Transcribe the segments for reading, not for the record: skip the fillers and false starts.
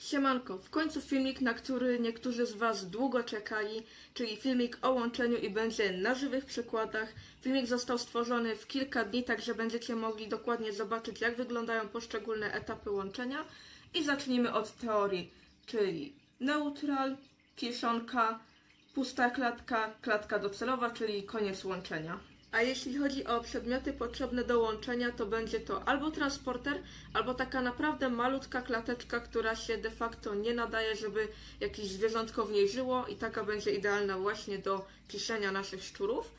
Siemanko, w końcu filmik, na który niektórzy z Was długo czekali, czyli filmik o łączeniu i będzie na żywych przykładach. Filmik został stworzony w kilka dni, także będziecie mogli dokładnie zobaczyć, jak wyglądają poszczególne etapy łączenia. I zacznijmy od teorii, czyli neutral, kiszonka, pusta klatka, klatka docelowa, czyli koniec łączenia. A jeśli chodzi o przedmioty potrzebne do łączenia, to będzie to albo transporter, albo taka naprawdę malutka klateczka, która się de facto nie nadaje, żeby jakieś zwierzątko w niej żyło i taka będzie idealna właśnie do kiszenia naszych szczurów.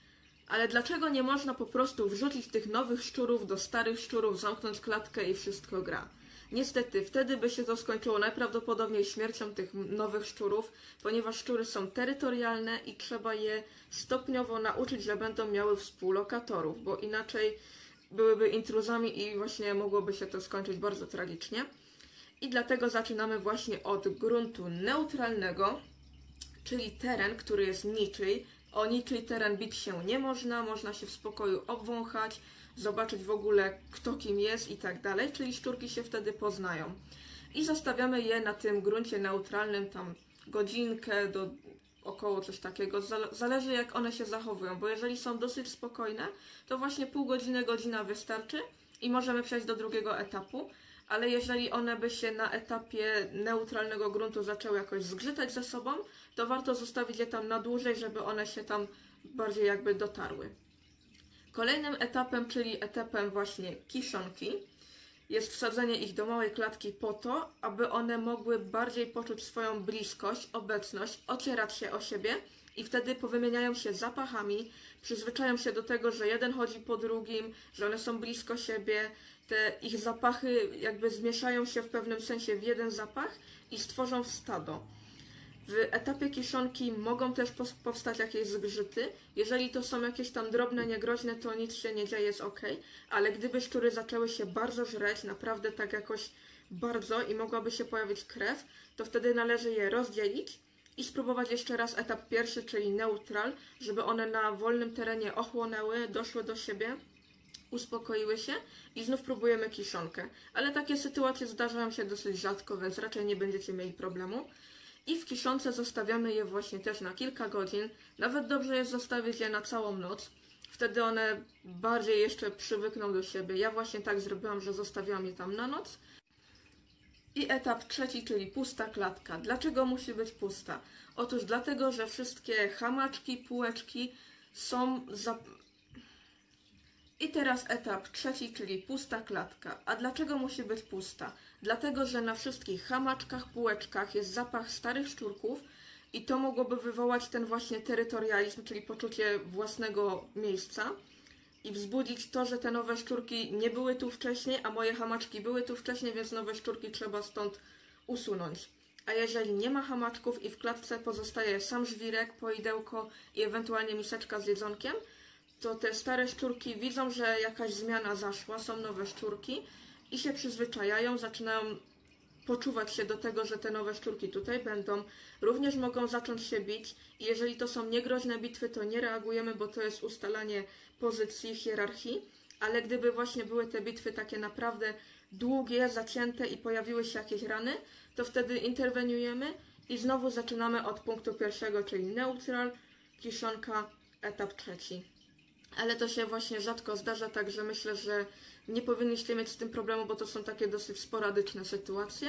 Ale dlaczego nie można po prostu wrzucić tych nowych szczurów do starych szczurów, zamknąć klatkę i wszystko gra? Niestety, wtedy by się to skończyło najprawdopodobniej śmiercią tych nowych szczurów, ponieważ szczury są terytorialne i trzeba je stopniowo nauczyć, że będą miały współlokatorów, bo inaczej byłyby intruzami i właśnie mogłoby się to skończyć bardzo tragicznie. I dlatego zaczynamy właśnie od gruntu neutralnego, czyli teren, który jest niczyj. O niczyj teren bić się nie można, można się w spokoju obwąchać, zobaczyć w ogóle kto kim jest i tak dalej, czyli szczurki się wtedy poznają. I zostawiamy je na tym gruncie neutralnym tam godzinkę do około coś takiego, zależy jak one się zachowują, bo jeżeli są dosyć spokojne, to właśnie pół godziny, godzina wystarczy i możemy przejść do drugiego etapu, ale jeżeli one by się na etapie neutralnego gruntu zaczęły jakoś zgrzytać ze sobą, to warto zostawić je tam na dłużej, żeby one się tam bardziej jakby dotarły. Kolejnym etapem, czyli etapem właśnie kiszonki, jest wsadzenie ich do małej klatki po to, aby one mogły bardziej poczuć swoją bliskość, obecność, ocierać się o siebie i wtedy powymieniają się zapachami, przyzwyczają się do tego, że jeden chodzi po drugim, że one są blisko siebie, te ich zapachy jakby zmieszają się w pewnym sensie w jeden zapach i stworzą stado. W etapie kiszonki mogą też powstać jakieś zgrzyty. Jeżeli to są jakieś tam drobne, niegroźne, to nic się nie dzieje, jest ok. Ale gdyby szczury zaczęły się bardzo żreć, naprawdę tak jakoś bardzo i mogłaby się pojawić krew, to wtedy należy je rozdzielić i spróbować jeszcze raz etap pierwszy, czyli neutral, żeby one na wolnym terenie ochłonęły, doszły do siebie, uspokoiły się i znów próbujemy kiszonkę. Ale takie sytuacje zdarzają się dosyć rzadko, więc raczej nie będziecie mieli problemu. I w kiszonce zostawiamy je właśnie też na kilka godzin. Nawet dobrze jest zostawić je na całą noc. Wtedy one bardziej jeszcze przywykną do siebie. Ja właśnie tak zrobiłam, że zostawiłam je tam na noc. I etap trzeci, czyli pusta klatka. Dlaczego musi być pusta? Otóż dlatego, że wszystkie hamaczki, półeczki są I teraz etap trzeci, czyli pusta klatka. A dlaczego musi być pusta? Dlatego, że na wszystkich hamaczkach, półeczkach jest zapach starych szczurków i to mogłoby wywołać ten właśnie terytorializm, czyli poczucie własnego miejsca i wzbudzić to, że te nowe szczurki nie były tu wcześniej, a moje hamaczki były tu wcześniej, więc nowe szczurki trzeba stąd usunąć. A jeżeli nie ma hamaczków i w klatce pozostaje sam żwirek, poidełko i ewentualnie miseczka z jedzonkiem, to te stare szczurki widzą, że jakaś zmiana zaszła, są nowe szczurki i się przyzwyczajają, zaczynają poczuwać się do tego, że te nowe szczurki tutaj będą. Również mogą zacząć się bić i jeżeli to są niegroźne bitwy, to nie reagujemy, bo to jest ustalanie pozycji, hierarchii, ale gdyby właśnie były te bitwy takie naprawdę długie, zacięte i pojawiły się jakieś rany, to wtedy interweniujemy i znowu zaczynamy od punktu pierwszego, czyli neutral, kiszonka, etap trzeci. Ale to się właśnie rzadko zdarza, także myślę, że nie powinniście mieć z tym problemu, bo to są takie dosyć sporadyczne sytuacje.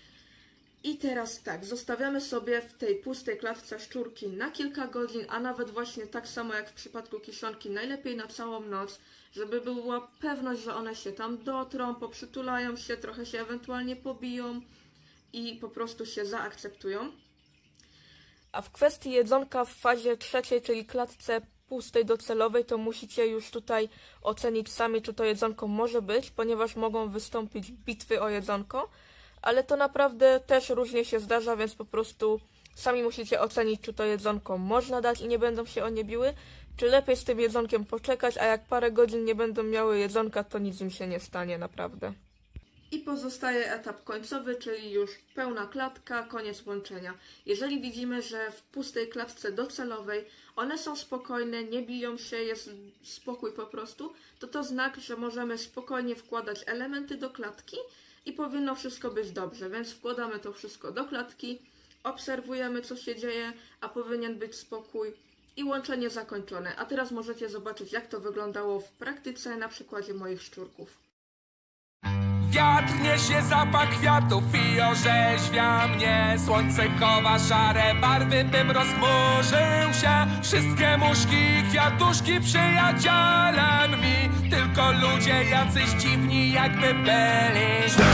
I teraz tak, zostawiamy sobie w tej pustej klatce szczurki na kilka godzin, a nawet właśnie tak samo jak w przypadku kiszonki, najlepiej na całą noc, żeby była pewność, że one się tam dotrą, poprzytulają się, trochę się ewentualnie pobiją i po prostu się zaakceptują. A w kwestii jedzonka w fazie trzeciej, czyli klatce pustej docelowej, to musicie już tutaj ocenić sami, czy to jedzonko może być, ponieważ mogą wystąpić bitwy o jedzonko, ale to naprawdę też różnie się zdarza, więc po prostu sami musicie ocenić, czy to jedzonko można dać i nie będą się o nie biły, czy lepiej z tym jedzonkiem poczekać, a jak parę godzin nie będą miały jedzonka, to nic im się nie stanie naprawdę. I pozostaje etap końcowy, czyli już pełna klatka, koniec łączenia. Jeżeli widzimy, że w pustej klatce docelowej one są spokojne, nie biją się, jest spokój po prostu, to znak, że możemy spokojnie wkładać elementy do klatki i powinno wszystko być dobrze, więc wkładamy to wszystko do klatki, obserwujemy, co się dzieje, a powinien być spokój i łączenie zakończone. A teraz możecie zobaczyć, jak to wyglądało w praktyce na przykładzie moich szczurków. Wiatr niesie zapach kwiatów i orzeźwia mnie. Słońce chowa szare barwy, bym rozchmurzył się. Wszystkie muszki, kwiatuszki przyjacielem mi. Tylko ludzie jacyś dziwni, jakby byli źli.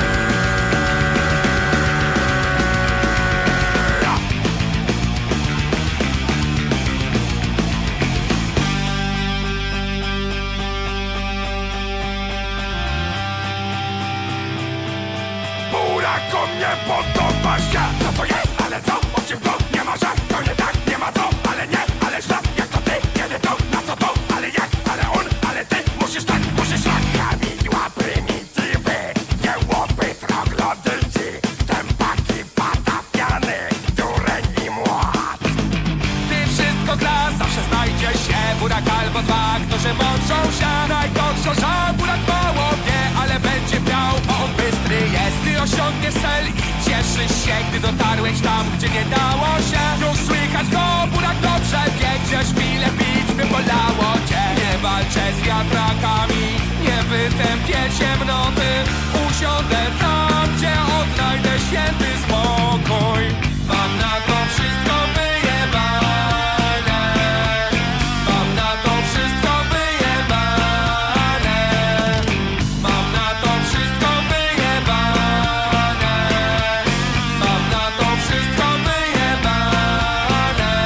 Buraku nie podoba się. Co to jest, ale co? O czym to? Nie ma, że to nie tak, nie ma co. Ale nie, ale źle, jak to ty, kiedy to, na co to? Ale jak, ale on, ale ty, musisz tak, musisz tak. Kamidła, prymitywy, jełopy, troglodyci, tępaki, patafiany, dureń i młot. Ty wszystko gra, zawsze znajdzie się burak albo dwa, którzy mączą się. Najgorszą, że burak mało wie, ale będzie miał, bo on bystry jest. Ty osiągniesz cel i cieszysz się, gdy dotarłeś tam, gdzie nie dało się. Już słychać go, burak dobrze wiedziesz, mile pić by bolało cię. Nie walczę z wiatrakami, nie wytępię ciemnoty. Usiądę tam, gdzie odnajdę święty spokój. Mam na to wszystko wyjebane. Mam na to wszystko wyjebane. Mam na to wszystko wyjebane. Mam na to wszystko wyjebane.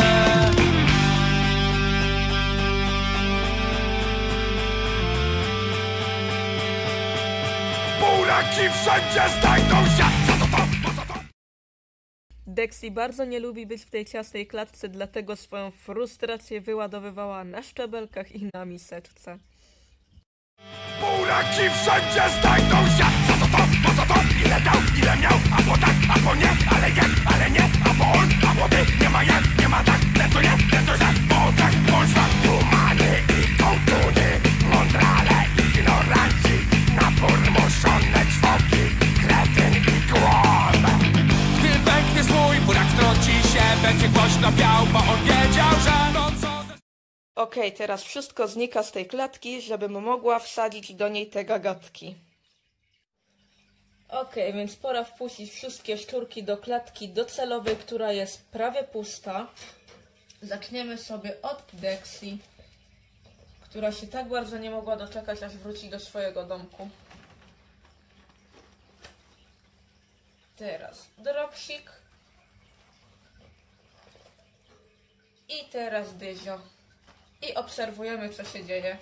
Buraki wszędzie znajdą się. Co to? Po co to? Dexy bardzo nie lubi być w tej ciasnej klatce, dlatego swoją frustrację wyładowywała na szczebelkach i na miseczce. Buraki wszędzie znajdą się. Co to? Po co to? Ile dał, ile miał? Albo tak, albo nie. Ale jak, ale nie. Albo on, albo ty. Nie ma jak, nie ma tak. To nie, to tak. Bo tak, bądź tumany i kołtuny. Mądrale i ignoranci. Napurmuszone czwoki. Kretyn i głąb. Gdy pęknie swój burak wtrąci się. Będzie głośno biał, bo on wiedział, że to co... Okej, teraz wszystko znika z tej klatki, żebym mogła wsadzić do niej te gagatki. Okej, więc pora wpuścić wszystkie szczurki do klatki docelowej, która jest prawie pusta. Zaczniemy sobie od Dexy, która się tak bardzo nie mogła doczekać, aż wróci do swojego domku. Teraz Dropsik. I teraz Dyzio. I obserwujemy, co się dzieje.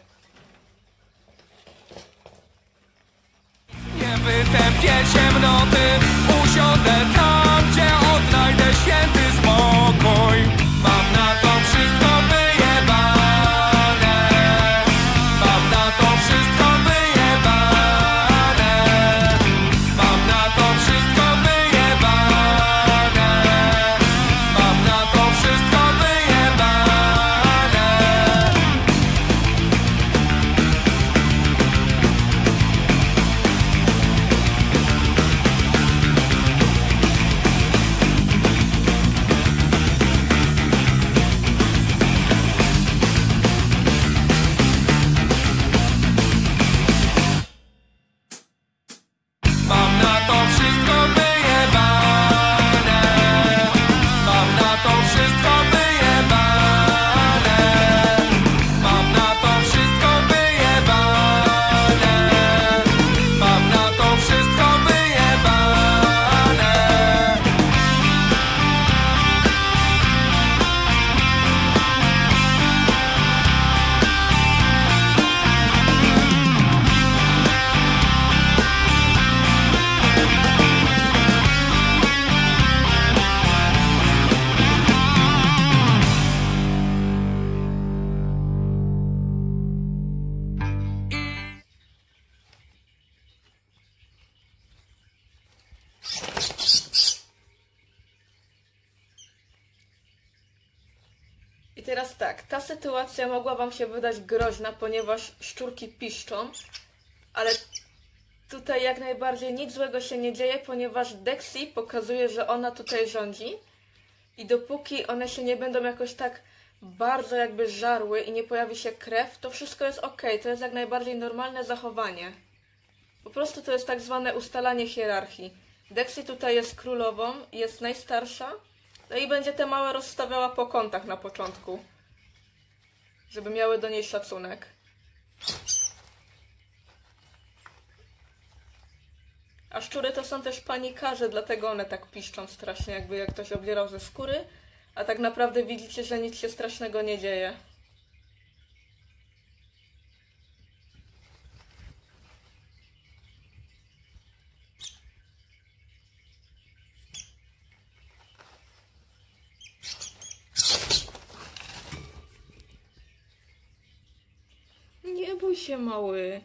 Nie wytępię ciemnoty. Usiądę tam, gdzie odnajdę święty spokój. Mam na to wszystko wyjebane. Mam na to wszystko wyjebane. Mam na to wszystko wyjebane. Mam na to wszystko wyjebane. Mam na to wszystko wyjebane. Mam na to wszystko wyjebane. Mam na to wszystko wyjebane. Mam na to wszystko wyjebane. I teraz tak, ta sytuacja mogła wam się wydać groźna, ponieważ szczurki piszczą, ale Tutaj jak najbardziej nic złego się nie dzieje, ponieważ Dexy pokazuje, że ona tutaj rządzi i dopóki one się nie będą jakoś tak bardzo jakby żarły i nie pojawi się krew, to wszystko jest ok. To jest jak najbardziej normalne zachowanie. Po prostu to jest tak zwane ustalanie hierarchii. Dexy tutaj jest królową, jest najstarsza, no i będzie te małe rozstawiała po kątach na początku, żeby miały do niej szacunek. A szczury to są też panikarze, dlatego one tak piszczą strasznie, jakby jak ktoś obdzierał ze skóry, a tak naprawdę widzicie, że nic się strasznego nie dzieje. Nie bój się, mały.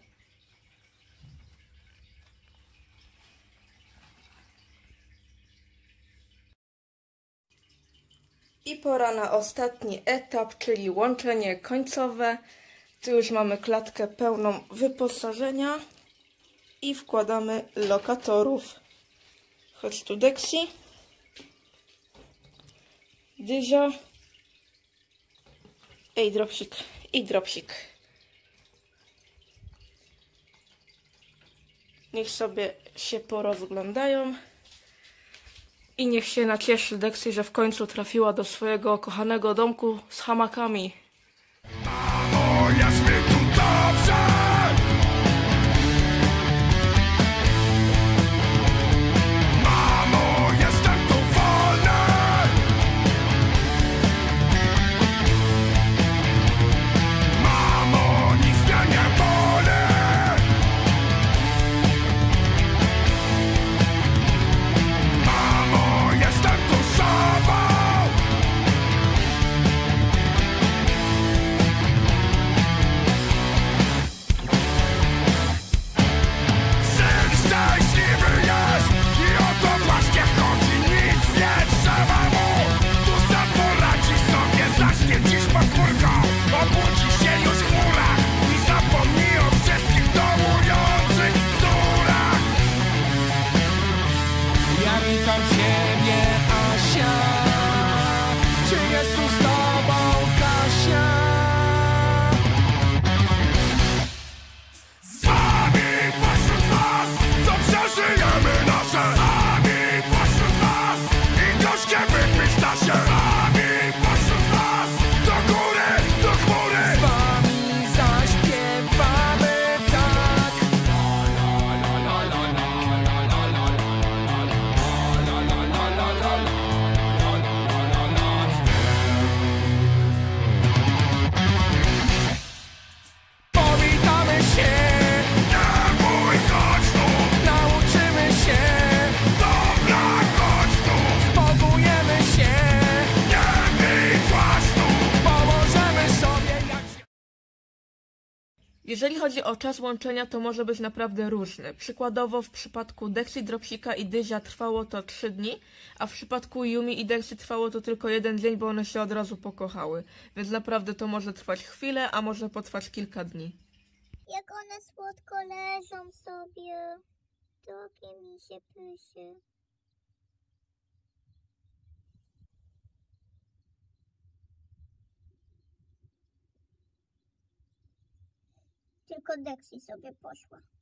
I pora na ostatni etap, czyli łączenie końcowe. Tu już mamy klatkę pełną wyposażenia i wkładamy lokatorów. Chodź tu, Dexy. Dyzio. Ej, dropsik. I dropsik. Niech sobie się porozglądają. I niech się nacieszy Dexy, że w końcu trafiła do swojego kochanego domku z hamakami. Mamo, jest mi tu dobrze. Mamo, jestem tu wolny. Mamo, nic mnie nie boli. Mamo, jestem tu sobą. Syn szczęśliwy jest i o to właśnie chodzi, nic nie trzeba mu. Tu sam poradzi sobie, zaśnie dziś podwórko, obudzi się już w chmurach i zapomni o wszystkich dołujących bzdurach. Ja witam Ciebie, Asia. Czy jest tu z Tobą Kasia? Sami pośród nas, co przeżyjemy nasze. Sami pośród nas i gorzkie wypić da się. Sami pośród nas, do góry, do chmury. Z Wami zaśpiewamy tak. Powitamy się, Nie bój, chodź tu, nauczymy się, dobra, chodź tu. spokojemy się, Nie bij, płacz tu. pomożemy sobie jak się... Jeżeli chodzi o czas łączenia, to może być naprawdę różny. Przykładowo w przypadku Dexy, Dropsika i Dyzia trwało to 3 dni, a w przypadku Yumi i Dexy trwało to tylko 1 dzień, bo one się od razu pokochały. Więc naprawdę to może trwać chwilę, a może potrwać kilka dni. Jak one słodko leżą sobie. Drogie misie pysie. Tylko Dexy sobie poszła.